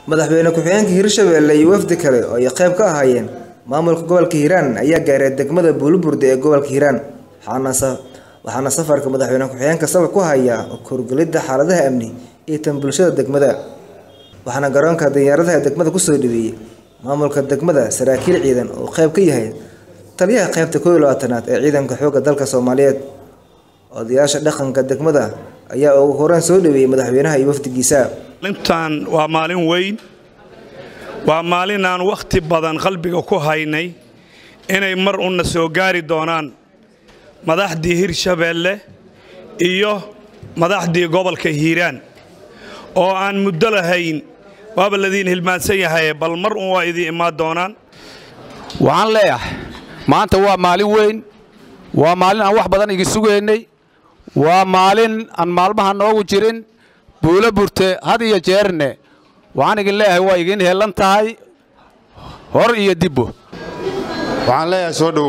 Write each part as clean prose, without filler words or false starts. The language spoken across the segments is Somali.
madaxweyne ku-xigeenka Hirshabelle iyo wafdi kale oo ay qayb ka ahaayeen maamulka gobolka Hiiraan ayaa gaaray degmada Buulburde ee gobolka Hiiraan waxaana safarka madaxweyne ku-xigeenka sabab ku haya korgalida xaaladaha amni ee tan bulshada degmada waxaana garoonka diyaaradaha degmada ku soo dhaweeyay maamulka degmada saraakiil ciidan oo qayb ka yahay taliyaha qaybta 12aad ee ciidanka xoogga dalka Soomaaliyeed odayaasha dhaqanka degmada ayaa ugu horaan soo dhaweeyay madaxweynaha iyo wafdigiisa intaan waa maalin weyn waa maalin aan waqti badan qalbiga ku haynay inay mar una soo gaari doonaan madaxdii Hirshabelle iyo madaxdii gobolka Hiiraan oo aan muddo lahayn waaba ladin hilmaansan yahay bal mar uu waa idin imaan doonaan waxaan leeyahay maanta waa maalin weyn waa maalin aan wax badan iga sugeynay waa maalin aan maalmaha noogu jirin Buulburte had iyo jeerne waxaan idin leeyahay waa idin heelan tahay hor iyo dibbo waxaan leeyahay soo dhaw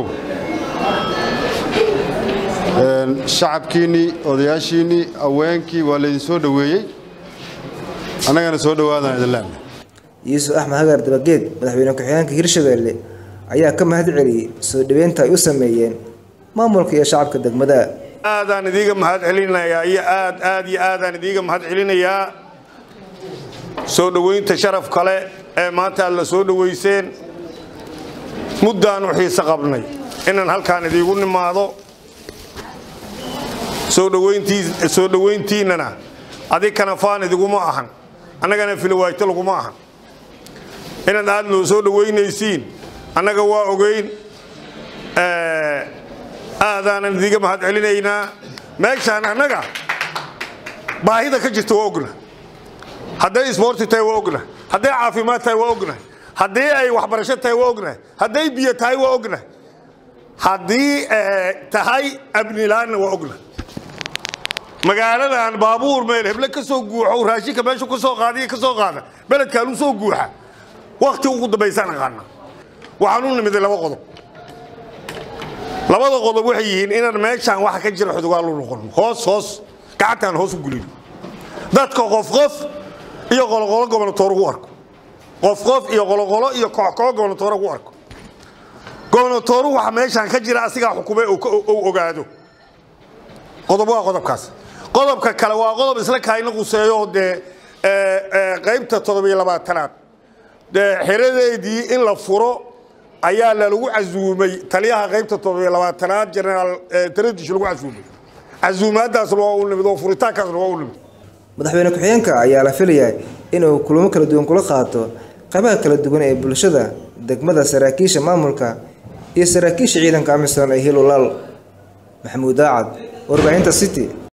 shacabkiini odayaashiini aweenkii waa la idin soo dhaweeyay anagana soo dhawaadaan idin leeyahay Yuusuf Axmed Hagar Dabageed madaxweyne ku-xigeenka Hirshabelle ayaa ka mahad celiyay soo dhaweynta ay u sameeyeen maamulka iyo shacabka degmada aadaan idiga mahad celinayaa iyo aadaan idiga mahad celinayaa soo dhaweynta sharaf kale ee maanta la soo dhaweyseen muddaan wixii saqabnay inaan halkaan idigu nimaado soo dhaweyntiinana adikana faan idiguma ahan annagana filwaayto laguma ahan inaan aad loo soo dhaweynaysiin annaga waa ogeyn aadaan idiga mahad celinaynaa meeshaan annaga baahida ka jirta waa ogna hadday isboorti tahay waa ogna hadday caafimaad tahay waa ogna haddii ay waxbarasho tahay waa ogna hadday biyo tahay waa ogna haddii tahay amnilaanna waa ogna magaaladan baabuur meel hebla ka soo guuxo raashinka meesha ku soo qaadiyo ka soo qaada beledkaan u soo guuxa waqti ugu dambaysan aqaana waxaan u nimid labada qodob waxay yihiin inaan meeshaan waxa ka jira xudugaal u noqon hoos gacantaan hoos u gulin dadka qof iyo qolqolo gobernatoor ugu arko qof iyo qolqolo iyo koox gobernatoor ugu arko gobernatoor waxa meeshaan ka jira asiga xukuumad oo ogaado qodobkaas qodobka kale waa qodob isla kaayna quseeyo qaybta 12aad xiradeedii in la furo ayaa lagu casuumay taliyaha qaybta 12aad General Tradish lagu casuumay casuumadaas loo u nimid oo furitaankaas loo u nimid madaxweyne ku-xigeenka ayaa la filayay inuu kulamo kala duwan kula qaato qaybaha kala duwan ee bulshada degmada saraakiisha maamulka iyo saraakiisha ciidanka amisan ee Hiilulaal Maxamuud Daacad warbaahinta City